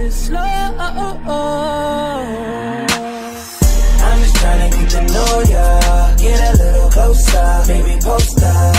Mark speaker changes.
Speaker 1: it slow.
Speaker 2: I'm just trying to get to know ya, get a little closer, baby post up.